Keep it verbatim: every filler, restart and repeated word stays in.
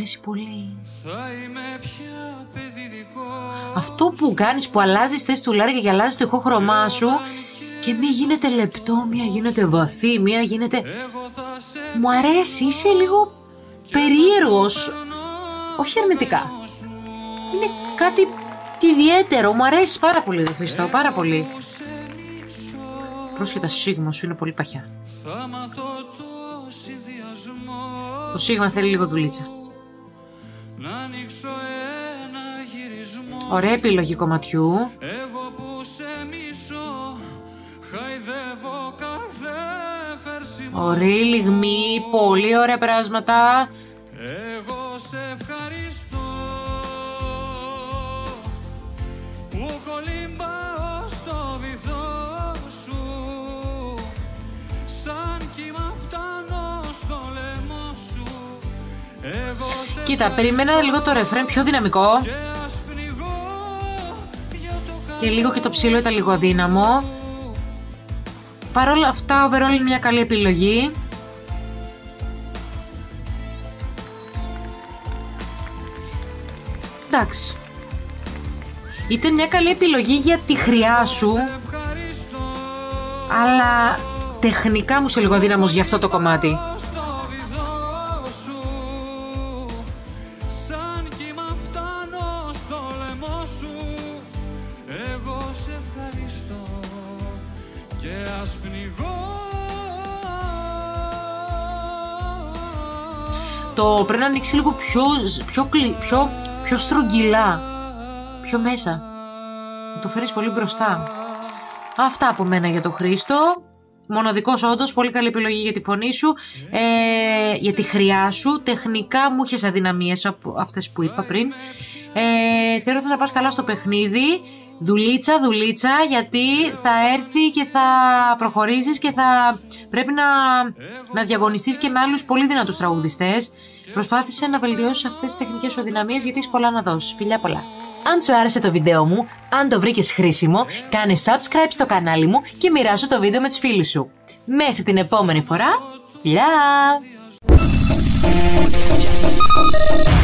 αρέσει πολύ. Αυτό που κάνεις, που αλλάζεις θέση του λάρι και αλλάζεις το ηχόχρωμά σου και μία γίνεται λεπτό, μία γίνεται βαθύ, μία γίνεται... Μου αρέσει, είσαι λίγο περίεργος. Όχι αρνητικά. Είναι κάτι ιδιαίτερο, μου αρέσει πάρα πολύ, δε Χριστό, πάρα πολύ. Πρόσχετα σίγμα σου είναι πολύ παχιά. Το σίγμα θέλει λίγο δουλίτσα. Ωραία επιλογή κομματιού. Ωραία λιγμή, πολύ ωραία περάσματα. Εγώ σε ευχαριστώ που κολυμπάω στο βυθό σου, σαν κύμα φτάνω στο λαιμό σου. Κοίτα, περίμενα λίγο το ρεφρέν πιο δυναμικό και λίγο και το ψήλο ήταν λίγο αδύναμο. Παρ' όλα αυτά, overall είναι μια καλή επιλογή. Εντάξει. Ήταν μια καλή επιλογή για τη χρειά σου, αλλά τεχνικά μου είσαι λίγο αδύναμος για αυτό το κομμάτι. Το πρέπει να ανοίξει λίγο πιο, πιο, πιο, πιο στρογγυλά, πιο μέσα. Να το φέρεις πολύ μπροστά. Αυτά από μένα για το Χρήστο. Μοναδικός όντως, πολύ καλή επιλογή για τη φωνή σου, ε, για τη χρειά σου. Τεχνικά μου είχες αδυναμίες από αυτές που είπα πριν. Ε, θεωρώ ότι θα πας καλά στο παιχνίδι. Δουλίτσα, δουλίτσα, γιατί θα έρθει και θα προχωρήσεις και θα πρέπει να, να διαγωνιστείς και με άλλους πολύ δυνατούς τραγουδιστές. Προσπάθησε να βελτιώσεις αυτές τις τεχνικές σου αδυναμίες, γιατί έχεις πολλά να δώσεις. Φιλιά πολλά. Αν σου άρεσε το βίντεο μου, αν το βρήκες χρήσιμο, κάνε subscribe στο κανάλι μου και μοιράσου το βίντεο με τους φίλους σου. Μέχρι την επόμενη φορά, φιλιά!